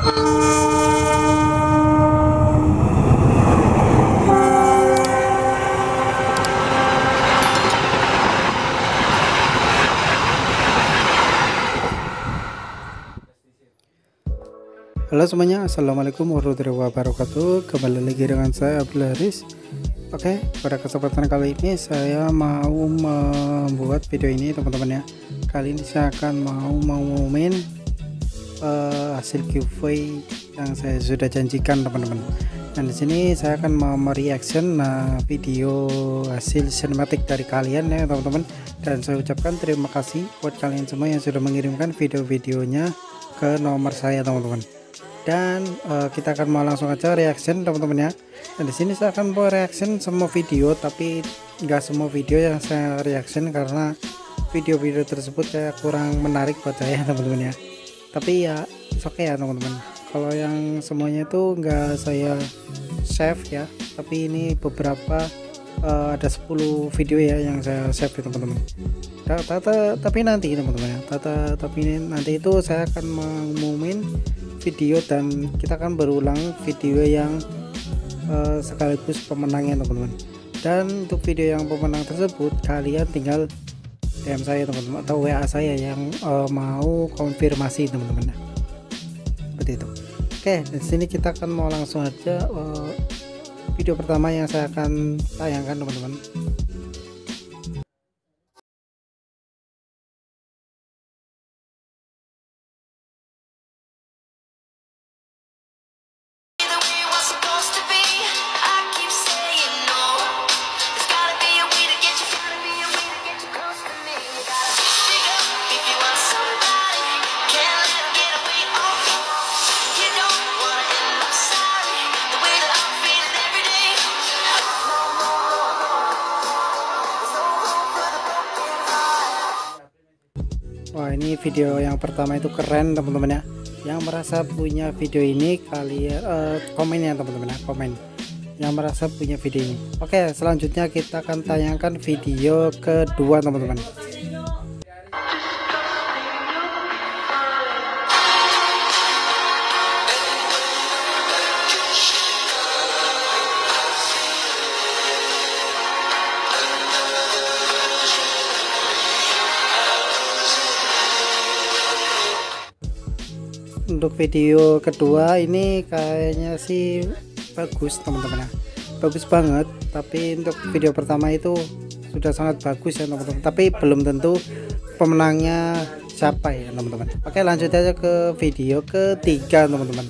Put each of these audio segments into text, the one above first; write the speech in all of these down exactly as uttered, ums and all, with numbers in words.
Halo semuanya, assalamualaikum warahmatullahi wabarakatuh. Kembali lagi dengan saya Abdul Haris. Oke, pada kesempatan kali ini saya mau membuat video ini teman-teman ya. Kali ini saya akan mau mengumumin uh, hasil giveaway yang saya sudah janjikan teman-teman. Dan di sini saya akan mau mereaction nah, video hasil sinematik dari kalian ya teman-teman. Dan saya ucapkan terima kasih buat kalian semua yang sudah mengirimkan video-videonya ke nomor saya teman-teman. Dan uh, kita akan mau langsung aja reaction teman-teman ya. Dan di sini saya akan mau reaction semua video, tapi nggak semua video yang saya reaction karena video-video tersebut kayak kurang menarik buat saya teman-teman ya. Tapi ya oke okay ya teman-teman. Kalau yang semuanya itu nggak saya save ya, tapi ini beberapa uh, ada sepuluh video ya yang saya save ya teman-teman. Tata tapi nanti teman-teman ya. Tata tapi nanti itu saya akan mengumumin video dan kita akan berulang video yang uh, sekaligus pemenangnya teman-teman. Dan untuk video yang pemenang tersebut kalian tinggal D M saya teman-teman atau W A saya yang uh, mau konfirmasi teman-teman. Seperti itu. Oke, di sini kita akan mau langsung aja uh, video pertama yang saya akan tayangkan teman-teman. Wah, ini video yang pertama itu keren teman-teman ya. Yang merasa punya video ini kalian uh, komen ya teman-teman ya, komen yang merasa punya video ini. Oke, selanjutnya kita akan tayangkan video kedua teman-teman. Untuk video kedua ini kayaknya sih bagus teman-teman ya, bagus banget. Tapi untuk video pertama itu sudah sangat bagus ya teman-teman, tapi belum tentu pemenangnya siapa ya teman-teman. Oke, lanjut aja ke video ketiga teman-teman.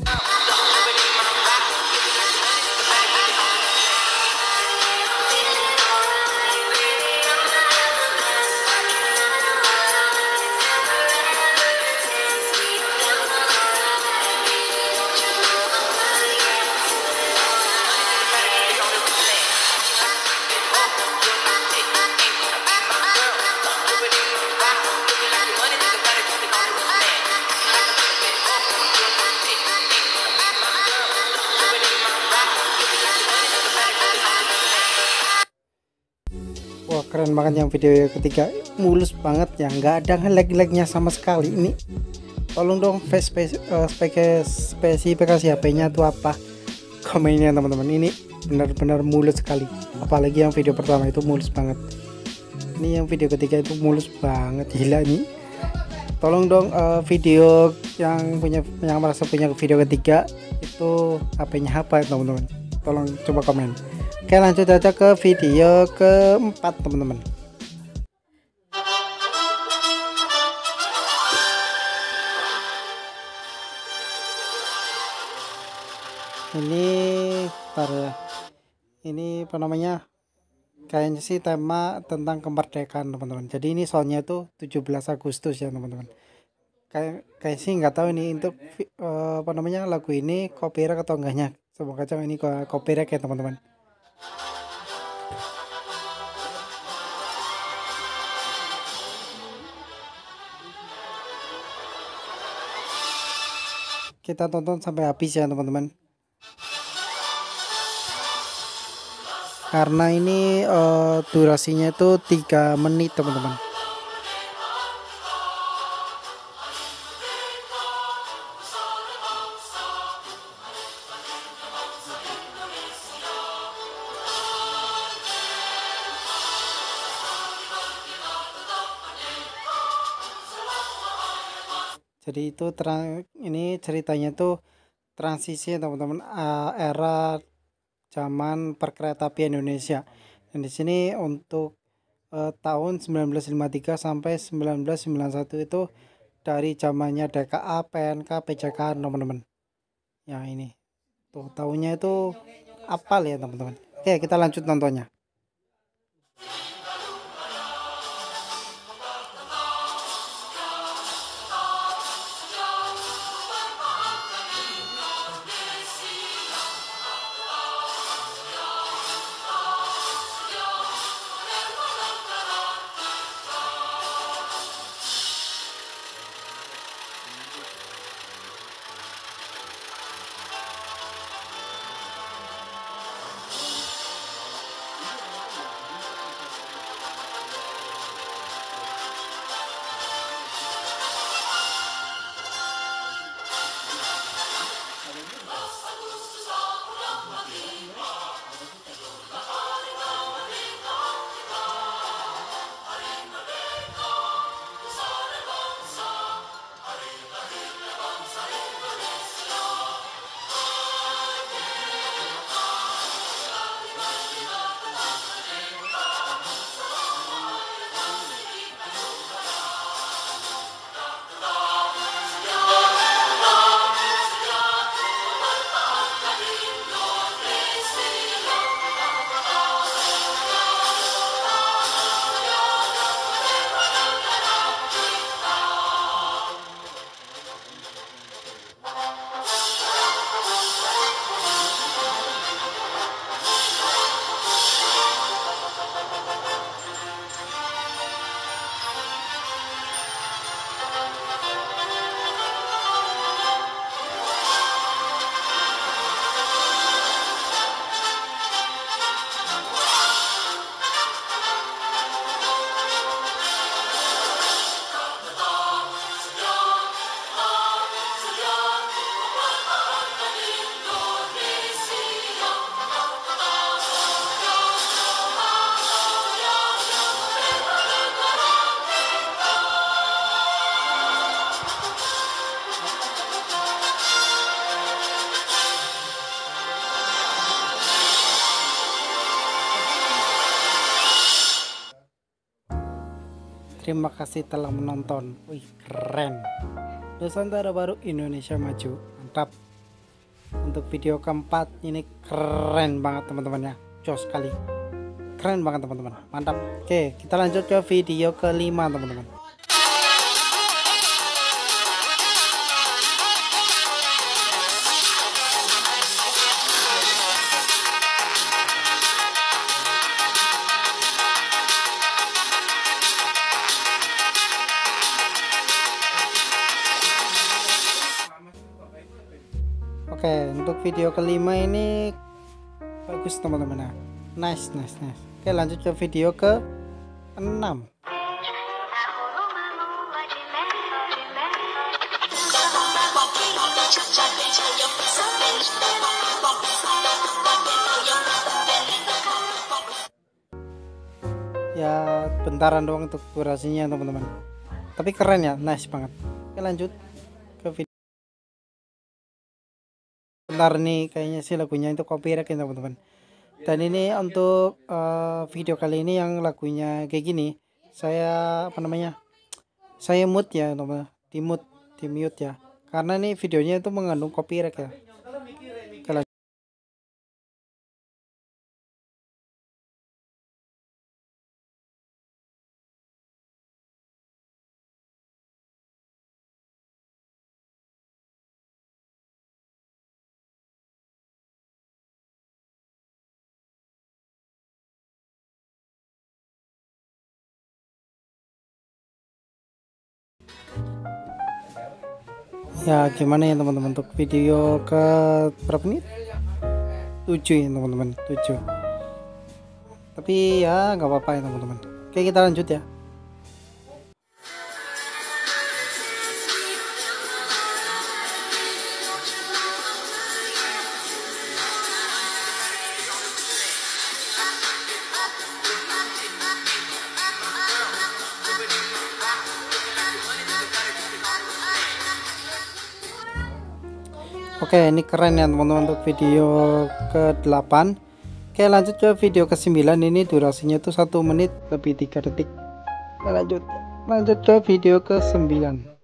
Wah, keren banget yang video ketiga, mulus banget ya, nggak ada lag-lagnya sama sekali. Ini tolong dong spesifikasi spesifikasi H P-nya tuh apa, komennya teman-teman. Ini benar-benar mulus sekali, apalagi yang video pertama itu mulus banget. Ini yang video ketiga itu mulus banget, gila nih. Tolong dong uh, video yang punya yang merasa punya video ketiga itu H P-nya apa teman-teman, tolong coba komen. Oke, lanjut aja ke video keempat teman-teman. Ini tar ya. Ini apa namanya? Kayaknya sih tema tentang kemerdekaan teman-teman. Jadi ini soalnya tuh tujuh belas Agustus ya teman-teman. Kayak kayak sih nggak tahu ini untuk uh, apa namanya lagu ini copyright atau enggaknya. Semoga aja ini copyright ya teman-teman. Kita tonton sampai habis ya teman-teman, karena ini uh, durasinya itu tiga menit teman-teman. Jadi itu ini ceritanya tuh transisi teman-teman, uh, era zaman perkeretaapian Indonesia. Dan di sini untuk uh, tahun sembilan belas lima puluh tiga sampai sembilan belas sembilan puluh satu itu dari zamannya D K A, P N K, P J K teman-teman. Ya ini tuh tahunnya itu apal ya teman-teman. Oke, kita lanjut nontonnya. Terima kasih telah menonton. Wih, keren. Nusantara Baru, Indonesia Maju. Mantap. Untuk video keempat ini keren banget teman-teman ya. Jos sekali. Keren banget teman-teman. Mantap. Oke, kita lanjut ke video kelima teman-teman. Oke, untuk video kelima ini bagus teman-teman ya. Nice, nice, nice. Oke, lanjut ke video ke enam. Ya, bentaran doang untuk durasinya teman-teman. Tapi keren ya, nice banget. Oke, lanjut ke video. Bentar nih, kayaknya sih lagunya itu copyright ya teman-teman. Dan ini untuk uh, video kali ini yang lagunya kayak gini, saya apa namanya, saya mute ya teman-teman, di mute, di mute ya, karena nih videonya itu mengandung copyright ya. Oke, ya gimana ya teman-teman, untuk video ke berapa menit, tujuh ya teman-teman, tujuh. Tapi ya nggak apa-apa ya teman-teman. Oke, kita lanjut ya. Oke, ini keren ya teman-teman untuk video ke delapan. Oke, lanjut ke video ke sembilan. Ini durasinya tuh satu menit lebih tiga detik. Lanjut lanjut ke video ke sembilan.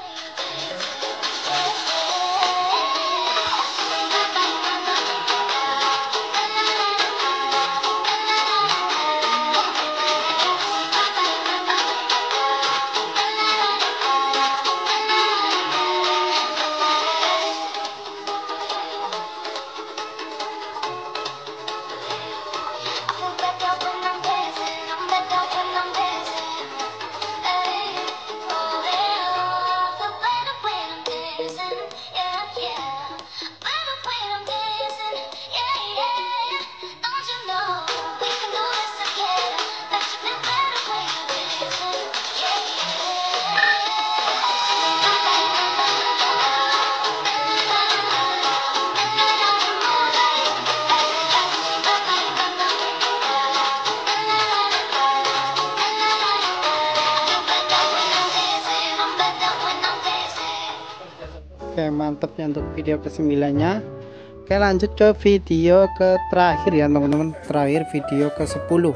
Oke, mantep ya untuk video ke sembilan nya. Oke, lanjut ke video ke terakhir ya teman-teman, terakhir video ke sepuluh.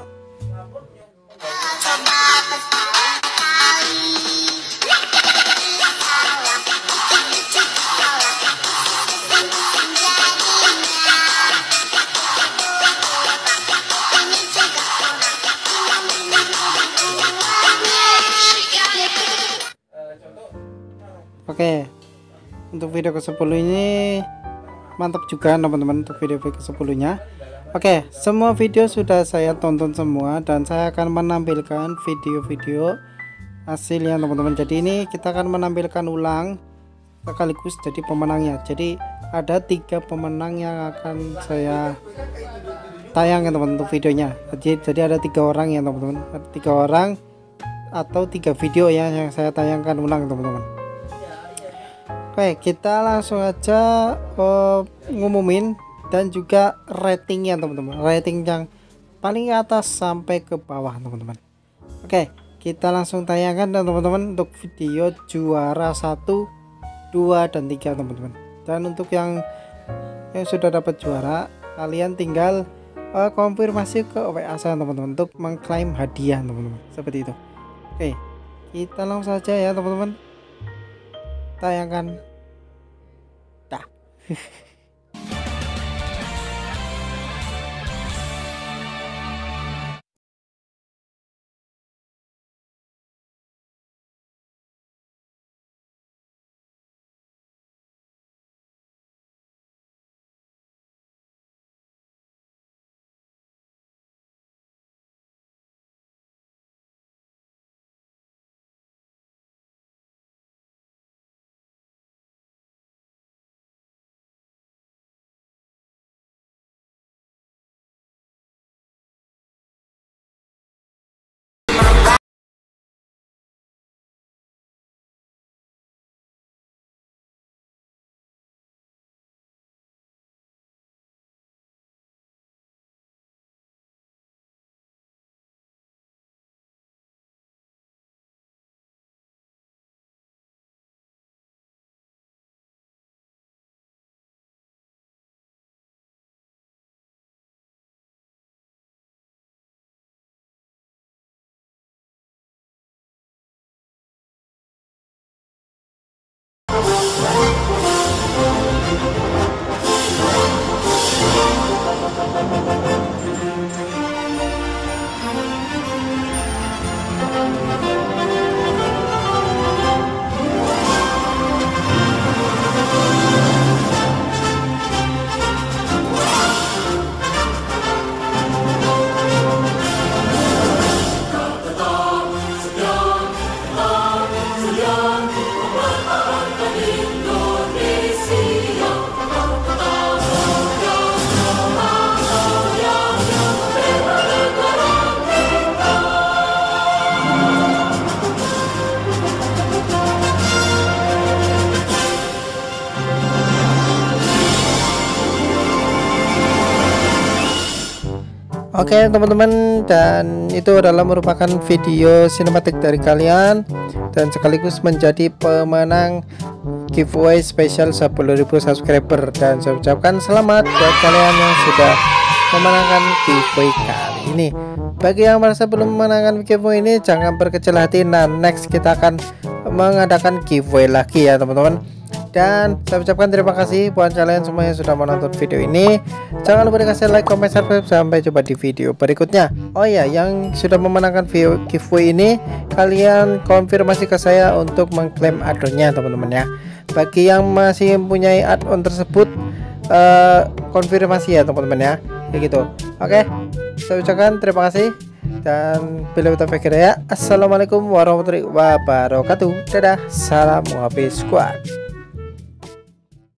Oke, untuk video ke sepuluh ini mantap juga teman-teman untuk video ke sepuluh nya. Oke, semua video sudah saya tonton semua dan saya akan menampilkan video-video hasilnya teman-teman. Jadi ini kita akan menampilkan ulang sekaligus jadi pemenangnya. Jadi ada tiga pemenang yang akan saya tayangkan teman-teman untuk videonya. Jadi, jadi ada tiga orang ya teman-teman, tiga orang atau tiga video ya yang saya tayangkan ulang teman-teman. Oke, kita langsung aja uh, ngumumin dan juga ratingnya teman-teman, rating yang paling atas sampai ke bawah teman-teman. Oke, kita langsung tayangkan dan teman-teman untuk video juara satu, dua, dan tiga teman-teman. Dan untuk yang yang sudah dapat juara, kalian tinggal uh, konfirmasi ke W A saya teman-teman untuk mengklaim hadiah teman-teman, seperti itu. Oke, kita langsung saja ya teman-teman, tayangkan dah. Oke teman-teman, dan itu adalah merupakan video sinematik dari kalian dan sekaligus menjadi pemenang giveaway spesial sepuluh ribu subscriber, dan saya ucapkan selamat buat kalian yang sudah memenangkan giveaway kali ini. Bagi yang merasa belum memenangkan giveaway ini, jangan berkecil hati. Nah, next kita akan mengadakan giveaway lagi ya teman-teman. Dan saya ucapkan terima kasih buat kalian semua yang sudah menonton video ini. Jangan lupa dikasih like, comment, subscribe. Sampai jumpa di video berikutnya. Oh ya, yang sudah memenangkan video giveaway ini, kalian konfirmasi ke saya untuk mengklaim add-onnya teman-teman ya. Bagi yang masih mempunyai add-on tersebut, uh, konfirmasi ya teman-teman ya, kayak gitu. Oke, saya ucapkan terima kasih. Dan bila kita pikir ya, assalamualaikum warahmatullahi wabarakatuh. Dadah, salam Hafiz Squad.